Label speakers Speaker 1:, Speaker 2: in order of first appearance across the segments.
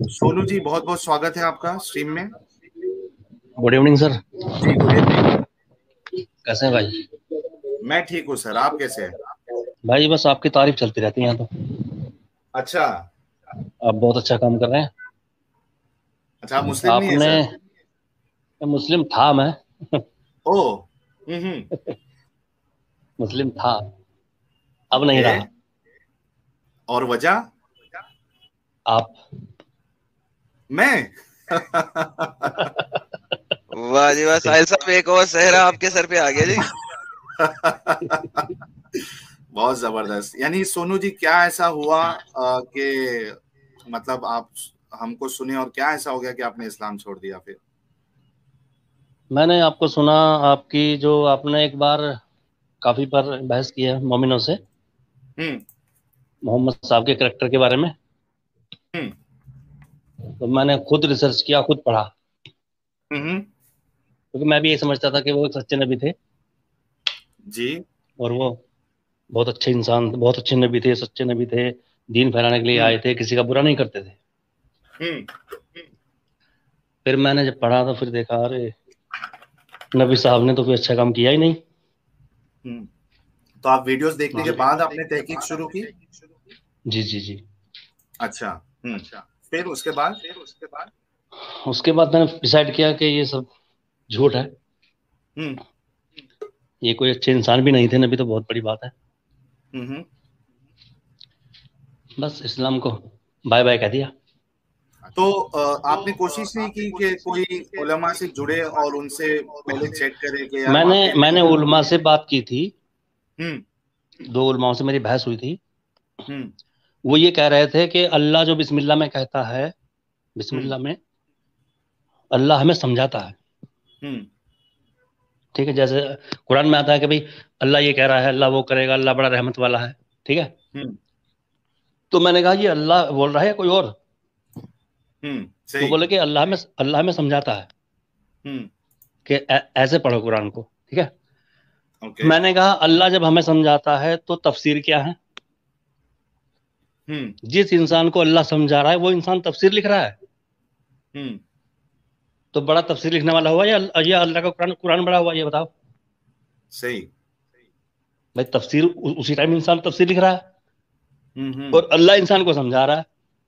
Speaker 1: सोनू जी, बहुत बहुत स्वागत है आपका स्ट्रीम में।
Speaker 2: Good evening sir.
Speaker 1: जी, गुड इवनिंग।
Speaker 2: कैसे हैं भाई?
Speaker 1: मैं ठीक हूँ सर, आप कैसे हैं?
Speaker 2: भाई बस आपकी तारीफ चलती रहती है यहाँ तो।
Speaker 1: अच्छा।
Speaker 2: आप बहुत अच्छा काम कर रहे हैं।
Speaker 1: अच्छा, आप मुस्लिम नहीं है
Speaker 2: आपने
Speaker 1: सर?
Speaker 2: मुस्लिम था मैं।
Speaker 1: ओ।
Speaker 2: मुस्लिम था, अब नहीं
Speaker 1: ओके।
Speaker 2: रहा।
Speaker 1: और वजह?
Speaker 2: आप
Speaker 1: मैं
Speaker 3: वाह जी वाह, साहिल साहब एक और सहरा आपके सर पे आ गया जी।
Speaker 1: बहुत जबरदस्त। यानी सोनू जी, क्या ऐसा हुआ कि मतलब आप हमको सुने, और क्या ऐसा हो गया कि आपने इस्लाम छोड़ दिया फिर?
Speaker 2: मैंने आपको सुना, आपकी जो आपने एक बार काफी बार बहस की है मोमिनों से,
Speaker 1: हम्म।
Speaker 2: मोहम्मद साहब के करेक्टर के बारे में।
Speaker 1: हम्म।
Speaker 2: तो मैंने खुद रिसर्च किया, खुद पढ़ा,
Speaker 1: हम्म।
Speaker 2: क्योंकि मैं भी ये समझता था कि वो एक सच्चे नबी थे।
Speaker 1: जी।
Speaker 2: और वो बहुत अच्छे इंसान, बहुत अच्छे नबी थे, सच्चे नबी थे। दीन फैलाने के लिए
Speaker 1: हम्म।
Speaker 2: आए थे, किसी का बुरा नहीं करते थे।
Speaker 1: हम्म।
Speaker 2: फिर मैंने जब पढ़ा तो फिर देखा, अरे नबी साहब ने तो कोई अच्छा काम किया ही नहीं।
Speaker 1: हम्म। तो आप वीडियोस देखने के
Speaker 2: जी
Speaker 1: बाद आपने तहकीक शुरू की?
Speaker 2: जी जी जी।
Speaker 1: अच्छा। हम्म। फिर उसके बाद?
Speaker 2: उसके बाद मैंने डिसाइड किया कि ये सब झूठ है।
Speaker 1: हम्म।
Speaker 2: ये कोई अच्छे इंसान भी नहीं थे, नबी तो बहुत बड़ी बात है।
Speaker 1: हम्म।
Speaker 2: बस इस्लाम को बाय बाय कह दिया।
Speaker 1: तो आपने कोशिश नहीं की कि कोई उलमा से जुड़े और उनसे पहले चेक करे कि यार
Speaker 2: मैंने
Speaker 1: वाकई में?
Speaker 2: मैंने उलमा से बात की थी।
Speaker 1: हम्म।
Speaker 2: दो उलमाओं से मेरी बहस हुई थी।
Speaker 1: हम्म।
Speaker 2: वो ये कह रहे थे कि अल्लाह जो बिस्मिल्लाह में कहता है,
Speaker 1: हम्म।
Speaker 2: बिस्मिल्लाह में अल्लाह हमें समझाता है।
Speaker 1: हम्म।
Speaker 2: ठीक है, जैसे कुरान में आता है कि भाई अल्लाह ये कह रहा है, अल्लाह वो करेगा, अल्लाह बड़ा रहमत वाला है। ठीक है।
Speaker 1: हम्म।
Speaker 2: तो मैंने कहा ये अल्लाह बोल रहा है या कोई और? वो
Speaker 1: सही।
Speaker 2: बोले कि अल्लाह में समझाता है
Speaker 1: हम्म।
Speaker 2: कि ऐसे पढ़ो कुरान को। ठीक है।
Speaker 1: ओके।
Speaker 2: मैंने कहा अल्लाह जब हमें समझाता है तो तफसीर क्या है?
Speaker 1: हम्म।
Speaker 2: जिस इंसान को अल्लाह समझा रहा है वो इंसान तफसीर लिख रहा है।
Speaker 1: हम्म।
Speaker 2: तो बड़ा तफसीर लिखने वाला हुआ या अल्लाह का कुरान कुरान बड़ा हुआ, ये बताओ।
Speaker 1: सही।
Speaker 2: भाई तफसीर उसी टाइम इंसान तफसीर लिख रहा है,
Speaker 1: हम्म।
Speaker 2: और अल्लाह इंसान को समझा रहा है।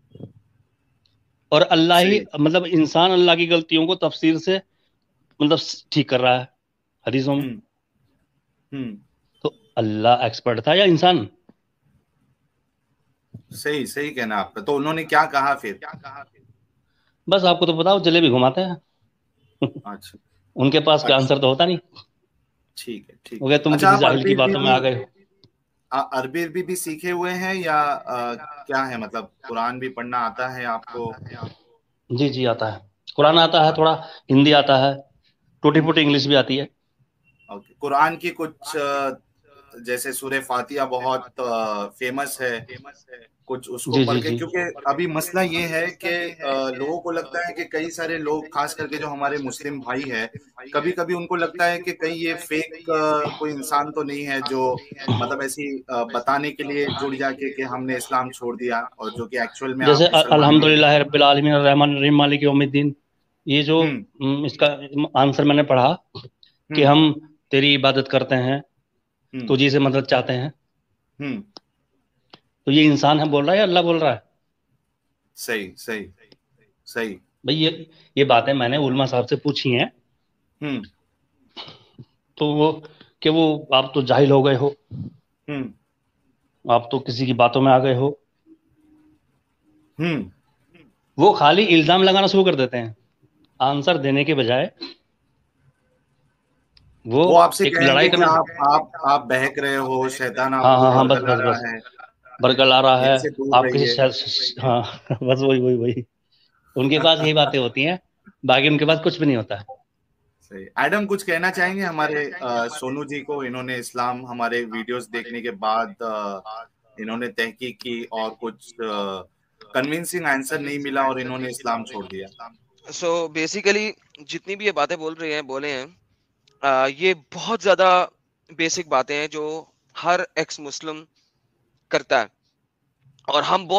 Speaker 2: और अल्लाह ही
Speaker 1: सही।
Speaker 2: मतलब इंसान अल्लाह की गलतियों को तफसीर से मतलब ठीक कर रहा है हदीसों में।
Speaker 1: हम्म। हम्म।
Speaker 2: तो अल्लाह एक्सपर्ट था या इंसान?
Speaker 1: सही सही कहना आपका। तो उन्होंने क्या कहा फिर?
Speaker 2: बस आपको तो बताओ, जलेबी घुमाते हैं।
Speaker 1: अच्छा।
Speaker 2: उनके पास कोई
Speaker 1: अच्छा।
Speaker 2: आंसर तो होता नहीं।
Speaker 1: ठीक है, ठीक।
Speaker 2: हो गया तुम
Speaker 1: अच्छा,
Speaker 2: किसी
Speaker 1: आप
Speaker 2: जाहिल की बातों में आ गए हो।
Speaker 1: अरबी अरबी भी सीखे हुए हैं या क्या है, मतलब कुरान भी पढ़ना आता है आपको?
Speaker 2: जी जी, आता है। कुरान आता है थोड़ा, हिंदी आता है, टूटी फूटी इंग्लिश भी आती है।
Speaker 1: ओके। कुरान की कुछ जैसे सूरह फातिहा बहुत फेमस है, कुछ उसको
Speaker 2: जी
Speaker 1: पढ़
Speaker 2: जी
Speaker 1: के,
Speaker 2: जी।
Speaker 1: क्योंकि अभी मसला ये है कि लोगों को लगता है कि कई सारे लोग, खास करके जो हमारे मुस्लिम भाई है, कभी कभी उनको लगता है कि कहीं ये फेक कोई इंसान तो नहीं है जो मतलब ऐसी बताने के लिए जुड़ जाके कि हमने इस्लाम छोड़ दिया, और जो कि एक्चुअल में आप
Speaker 2: जैसे
Speaker 1: मुसलमान नहीं है।
Speaker 2: अल्हम्दुलिल्लाह रब्बिल आलमीन अर्रहमान अर्रहीम मालिक यौमिद्दीन, ये जो
Speaker 1: हम्म।
Speaker 2: इसका आंसर मैंने पढ़ा कि
Speaker 1: हम्म।
Speaker 2: हम तेरी इबादत करते हैं,
Speaker 1: हम्म।
Speaker 2: तुझी से मदद चाहते हैं।
Speaker 1: हम्म।
Speaker 2: तो ये इंसान है बोल रहा है या अल्लाह बोल रहा है?
Speaker 1: सही सही। सही।
Speaker 2: भाई ये बातें मैंने उलमा साहब से पूछी हैं।
Speaker 1: हम्म।
Speaker 2: तो वो कि वो आप तो जाहिल हो गए हो,
Speaker 1: हम्म।
Speaker 2: आप तो किसी की बातों में आ गए हो।
Speaker 1: हम्म।
Speaker 2: वो खाली इल्जाम लगाना शुरू कर देते हैं, आंसर देने के बजाय वो
Speaker 1: वो आपसे
Speaker 2: एक लड़ाई
Speaker 1: कहेंगे कि
Speaker 2: करना।
Speaker 1: आप बहक रहे हो, शैतान
Speaker 2: हाँ
Speaker 1: आपको
Speaker 2: हाँ हाँ, बस
Speaker 1: भड़का
Speaker 2: बस
Speaker 1: रहा
Speaker 2: बस,
Speaker 1: है,
Speaker 2: बरगल आ रहा है।
Speaker 1: इनसे दूर
Speaker 2: आप किसी
Speaker 1: रहिए।
Speaker 2: हाँ बस वही वही वही, उनके पास यही बातें होती हैं, बाकी उनके पास कुछ भी नहीं होता है।
Speaker 1: सही। एडम, कुछ कहना चाहेंगे हमारे सोनू जी को? इन्होंने इस्लाम हमारे वीडियोस देखने के बाद इन्होंने तहकीक की और कुछ कन्विंसिंग आंसर नहीं मिला और इन्होंने इस्लाम छोड़ दिया।
Speaker 3: सो बेसिकली जितनी भी ये बातें बोल रहे हैं बोले हैं, ये बहुत ज्यादा बेसिक बातें हैं जो हर एक्स मुस्लिम करता है। और हम बहुत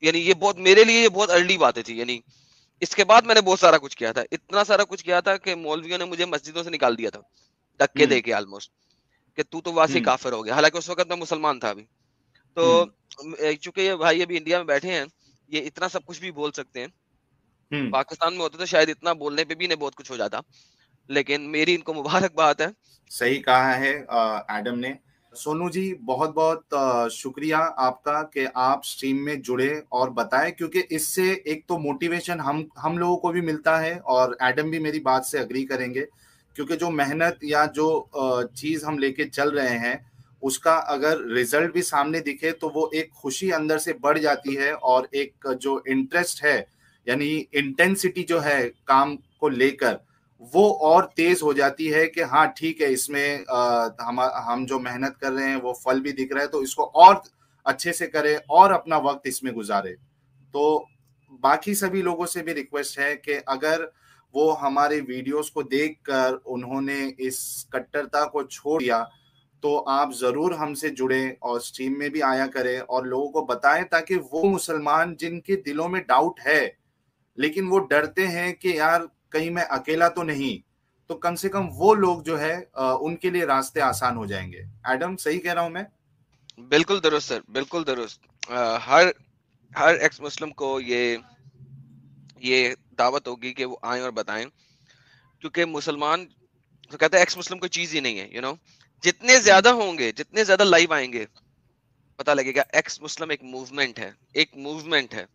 Speaker 3: यानी ये बहुत मेरे लिए ये बहुत अर्ली बातें थी। यानी इसके बाद मैंने बहुत सारा कुछ किया था, इतना सारा कुछ किया था कि मौलवियों ने मुझे मस्जिदों से निकाल दिया था, धक्के दे के ऑलमोस्ट, कि तू तो वासी काफिर हो गया। हालांकि उस वक्त मैं मुसलमान था अभी। तो चूंकि ये भाई अभी इंडिया में बैठे हैं, ये इतना सब कुछ भी बोल सकते हैं। पाकिस्तान में होते तो शायद इतना बोलने पे भी नहीं बहुत कुछ हो जाता, लेकिन मेरी इनको मुबारकबाद है।
Speaker 1: सही कहा है एडम ने। सोनू जी बहुत बहुत शुक्रिया आपका कि आप स्ट्रीम में जुड़े और बताएं, क्योंकि इससे एक तो मोटिवेशन हम लोगों को भी मिलता है, और एडम भी मेरी बात से अग्री करेंगे, क्योंकि जो मेहनत या जो चीज हम लेके चल रहे हैं उसका अगर रिजल्ट भी सामने दिखे तो वो एक खुशी अंदर से बढ़ जाती है, और एक जो इंटरेस्ट है यानी इंटेंसिटी जो है काम को लेकर वो और तेज हो जाती है कि हाँ ठीक है, इसमें हम जो मेहनत कर रहे हैं वो फल भी दिख रहा है, तो इसको और अच्छे से करें और अपना वक्त इसमें गुजारे। तो बाकी सभी लोगों से भी रिक्वेस्ट है कि अगर वो हमारे वीडियोस को देखकर उन्होंने इस कट्टरता को छोड़ दिया तो आप जरूर हमसे जुड़े और स्ट्रीम में भी आया करें और लोगों को बताएं, ताकि वो मुसलमान जिनके दिलों में डाउट है लेकिन वो डरते हैं कि यार कहीं मैं अकेला तो नहीं, तो कम से कम वो लोग जो है उनके लिए रास्ते आसान हो जाएंगे। एडम सही कह रहा हूं मैं?
Speaker 3: बिल्कुल दुरुस्त सर, बिल्कुल दुरुस्त। हर एक्स मुस्लिम को ये दावत होगी कि वो आए और बताएं, क्योंकि मुसलमान तो कहते हैं एक्स मुस्लिम कोई चीज ही नहीं है। जितने ज्यादा होंगे, जितने ज्यादा लाइव आएंगे, पता लगेगा एक्स मुस्लिम एक मूवमेंट है, एक मूवमेंट है।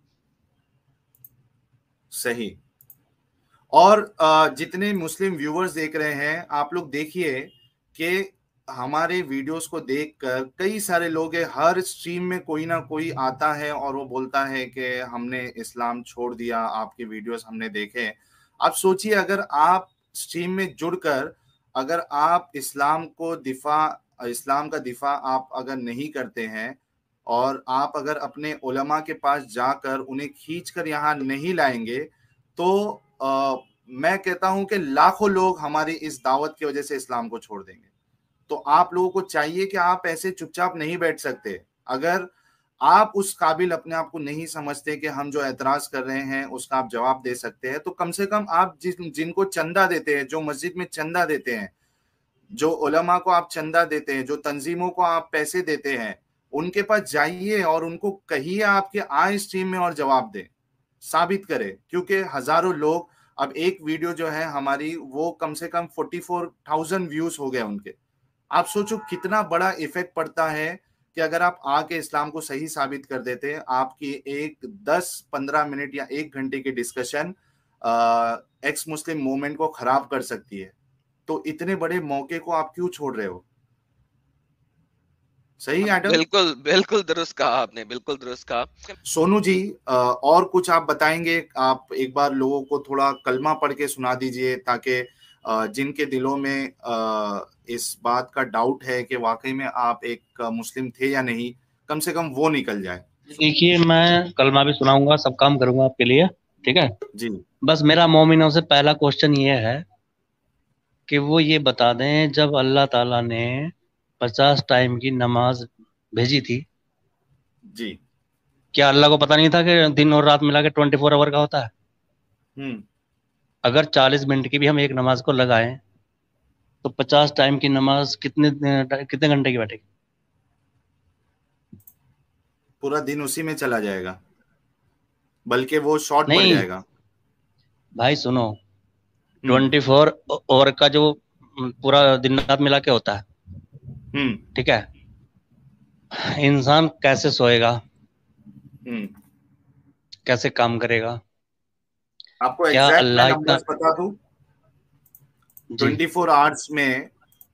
Speaker 1: सही। और जितने मुस्लिम व्यूअर्स देख रहे हैं, आप लोग देखिए कि हमारे वीडियोस को देखकर कई सारे लोग हैं, हर स्ट्रीम में कोई ना कोई आता है और वो बोलता है कि हमने इस्लाम छोड़ दिया, आपके वीडियोस हमने देखे। आप सोचिए, अगर आप स्ट्रीम में जुड़कर अगर आप इस्लाम का दिफा आप अगर नहीं करते हैं और आप अगर अपने उलमा के पास जाकर उन्हें खींच कर यहाँ नहीं लाएंगे, तो मैं कहता हूं कि लाखों लोग हमारी इस दावत की वजह से इस्लाम को छोड़ देंगे। तो आप लोगों को चाहिए कि आप ऐसे चुपचाप नहीं बैठ सकते। अगर आप उस काबिल अपने आप को नहीं समझते कि हम जो एतराज कर रहे हैं उसका आप जवाब दे सकते हैं, तो कम से कम आप जिनको चंदा देते हैं, जो मस्जिद में चंदा देते हैं, जो उलमा को आप चंदा देते हैं, जो तंजीमों को आप पैसे देते हैं, उनके पास जाइए और उनको कहिए आपके आए स्ट्रीम में और जवाब दें, साबित करें। क्योंकि हजारों लोग, अब एक वीडियो जो है हमारी वो कम से कम 44,000 व्यूज हो गए उनके। आप सोचो कितना बड़ा इफेक्ट पड़ता है कि अगर आप आके इस्लाम को सही साबित कर देते हैं, आपकी एक 10-15 मिनट या 1 घंटे की डिस्कशन एक्स मुस्लिम मूवमेंट को खराब कर सकती है। तो इतने बड़े मौके को आप क्यों छोड़ रहे हो? सही एडम?
Speaker 3: बिल्कुल बिल्कुल दुरुस्त कहा आपने, बिल्कुल दुरुस्त कहा।
Speaker 1: सोनू जी और कुछ आप बताएंगे? आप एक बार लोगों को थोड़ा कलमा पढ़ के सुना दीजिए, ताकि जिनके दिलों में इस बात का डाउट है कि वाकई में आप एक मुस्लिम थे या नहीं, कम से कम वो निकल जाए।
Speaker 2: देखिए, मैं कलमा भी सुनाऊंगा, सब काम करूंगा आपके लिए, ठीक है
Speaker 1: जी।
Speaker 2: बस मेरा मोमिनों से पहला क्वेश्चन ये है कि वो ये बता दें, जब अल्लाह ताला ने 50 टाइम की नमाज भेजी थी,
Speaker 1: जी।
Speaker 2: क्या अल्लाह को पता नहीं था कि दिन और रात मिला के 24 आवर का होता है? अगर 40 मिनट की भी हम एक नमाज को लगाएं तो 50 टाइम की नमाज कितने कितने घंटे की बैठेगी?
Speaker 1: पूरा दिन उसी में चला जाएगा, बल्कि वो शॉर्ट पड़
Speaker 2: नहीं
Speaker 1: जाएगा।
Speaker 2: भाई सुनो, 24 आवर का जो पूरा दिन रात मिला के होता है, ठीक है, इंसान कैसे सोएगा, कैसे काम करेगा?
Speaker 1: आपको
Speaker 2: क्या
Speaker 1: एग्जैक्ट मैं
Speaker 2: अल्लाह इतना?
Speaker 1: नंबर्स बता दूं?
Speaker 2: जी
Speaker 1: 24 आवर्स में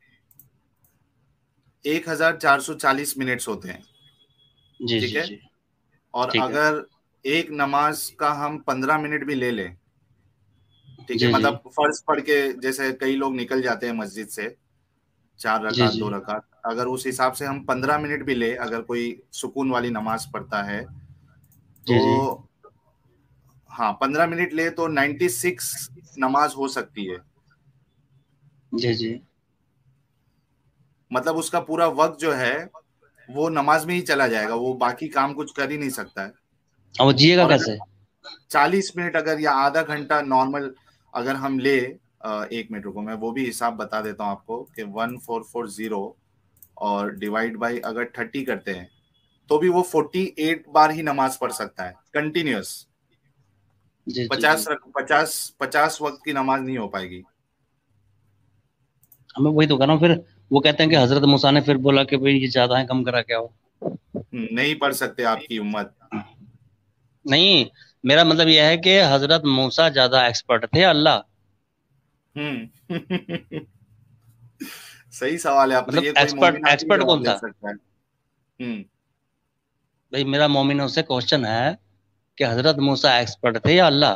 Speaker 1: 1440 मिनट्स होते हैं।
Speaker 2: जी
Speaker 1: ठीक
Speaker 2: जी
Speaker 1: है?
Speaker 2: जी
Speaker 1: और
Speaker 2: ठीक है।
Speaker 1: अगर एक नमाज का हम 15 मिनट भी ले लें, ठीक है,
Speaker 2: जी जी
Speaker 1: मतलब फर्ज पढ़ के जैसे कई लोग निकल जाते हैं मस्जिद से 4 रकात
Speaker 2: जी
Speaker 1: 2 रकात, अगर उस हिसाब से हम 15 मिनट भी ले, अगर कोई सुकून वाली नमाज पढ़ता है
Speaker 2: जी जी
Speaker 1: तो हाँ 15 मिनट ले तो 96 नमाज हो सकती है।
Speaker 2: जी जी
Speaker 1: मतलब उसका पूरा वक्त जो है वो नमाज में ही चला जाएगा, वो बाकी काम कुछ कर ही नहीं सकता है।
Speaker 2: और वो जिएगा कैसे?
Speaker 1: 40 मिनट अगर या आधा घंटा नॉर्मल अगर हम ले, 1 मिनट रुको, मैं वो भी हिसाब बता देता हूँ आपको कि 1440 और डिवाइड बाई अगर 30 करते हैं तो भी वो 48 बार ही नमाज पढ़ सकता है कंटिन्यूअस। 50 वक्त की नमाज नहीं हो पाएगी।
Speaker 2: हमें वही तो कह रहा हूँ। फिर वो कहते हैं कि हजरत मूसा ने फिर बोला कि भाई ये ज्यादा है, कम करा क्या हो।
Speaker 1: नहीं पढ़ सकते आपकी उम्मत।
Speaker 2: नहीं, मेरा मतलब यह है कि हजरत मूसा ज्यादा एक्सपर्ट थे अल्लाह।
Speaker 1: सही सवाल है। अब तो
Speaker 2: मतलब
Speaker 1: ये कोई मोमिन आदमी
Speaker 2: एक्सपर्ट
Speaker 1: जवाब
Speaker 2: कौन
Speaker 1: दे
Speaker 2: था?
Speaker 1: सकता है।
Speaker 2: भाई मेरा मोमिनों से क्वेश्चन है कि हजरत मूसा एक्सपर्ट थे या अल्लाह?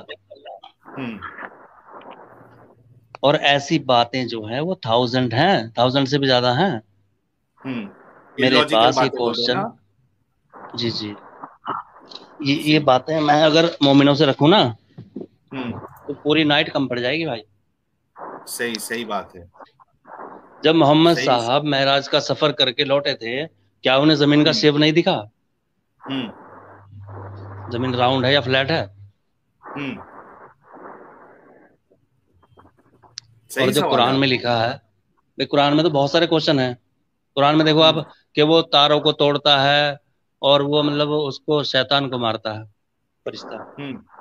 Speaker 2: और ऐसी बातें जो है वो 1000 हैं, 1000 से भी ज्यादा हैं। मेरे
Speaker 1: इलॉजिकल
Speaker 2: पास ये
Speaker 1: बातें बोल रहे हो
Speaker 2: क्वेश्चन,
Speaker 1: ना।
Speaker 2: जी जी, ये बातें मैं अगर मोमिनों से रखूं ना तो पूरी नाइट कम पड़ जाएगी भाई।
Speaker 1: सही सही बात है।
Speaker 2: जब मोहम्मद
Speaker 1: सही।
Speaker 2: साहब महराज का सफर करके लौटे थे, क्या उन्हें जमीन का शेप नहीं दिखा? जमीन राउंड है या फ्लैट है? और
Speaker 1: सही
Speaker 2: जो
Speaker 1: सवाल है
Speaker 2: कुरान में
Speaker 1: आपका।
Speaker 2: लिखा है, भाई कुरान में तो बहुत सारे क्वेश्चन हैं। कुरान में देखो आप
Speaker 1: हम्म
Speaker 2: कि वो तारों को तोड़ता है और वो मतलब उसको शैतान को मारता है, फरिश्ता।